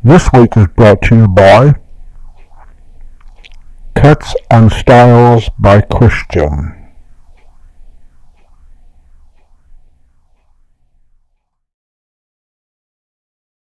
This week is brought to you by Cuts and Styles by Christian.